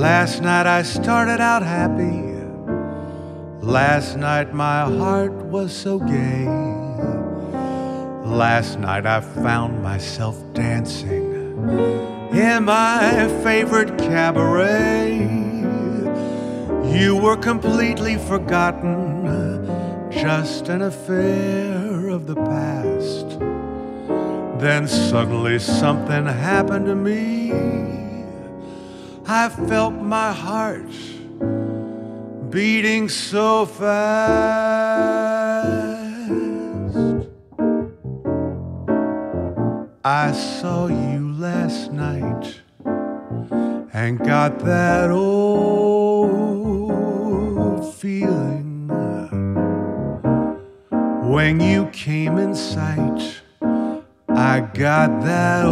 Last night I started out happy. Last night my heart was so gay. Last night I found myself dancing in my favorite cabaret. You were completely forgotten, just an affair of the past. Then suddenly something happened to me. I felt my heart beating so fast. I saw you last night and got that old feeling. When you came in sight, I got that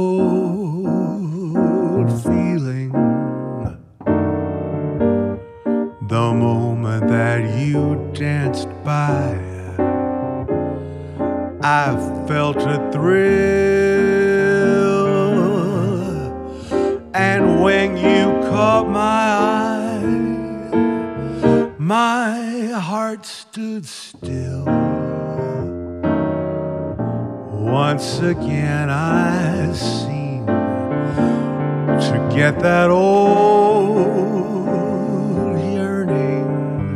old feeling. The moment that you danced by, I felt a thrill. And when you caught my eye, my heart stood still. Once again I seem to get that old yearning.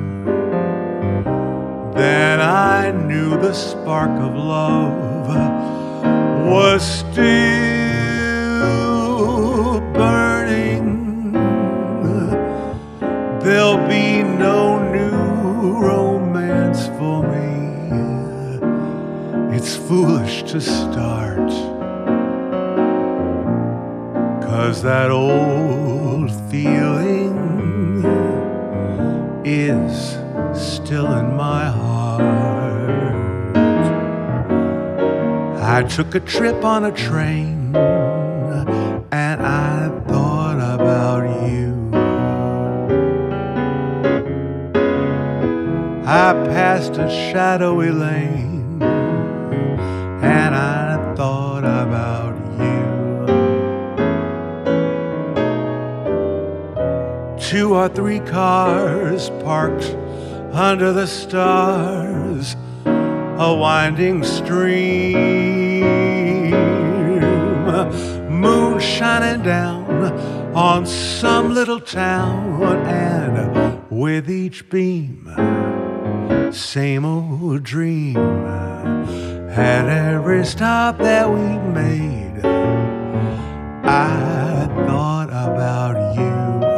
Then I knew the spark of love was still burning. There'll be no new romance for me. It's foolish to start, 'cause that old feeling is still in my heart. I took a trip on a train and I thought about you. I passed a shadowy lane and I thought about you. 2 or 3 cars parked under the stars, a winding stream, moon shining down on some little town, and with each beam, same old dream. At every stop that we made, I thought about you.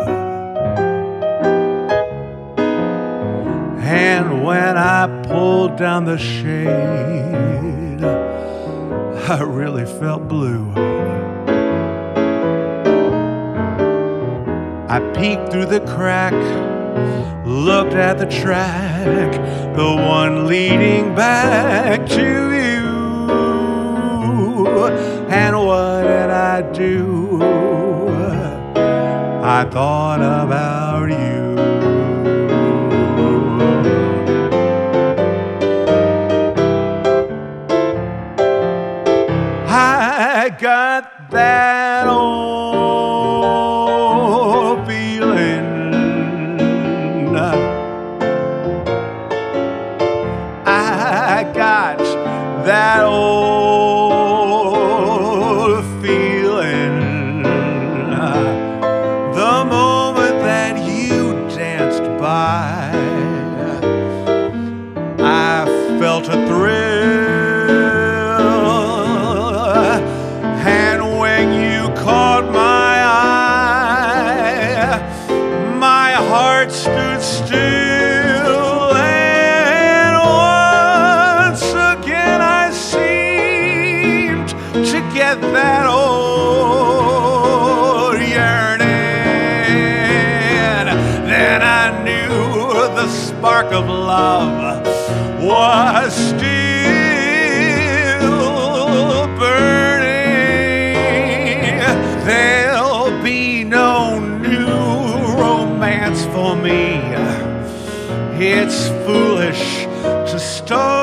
And when I pulled down the shade, I really felt blue. I peeked through the crack, looked at the track, the one leading back to you. And what did I do? I thought about you. I got that old feeling. I got that old feeling. The moment that you danced by, I felt a thrill. And when you caught my eye, my heart stood still. And once again I seemed to get that old yearning. Then I knew the spark of love was still burning. There'll be no new romance for me. It's foolish to start.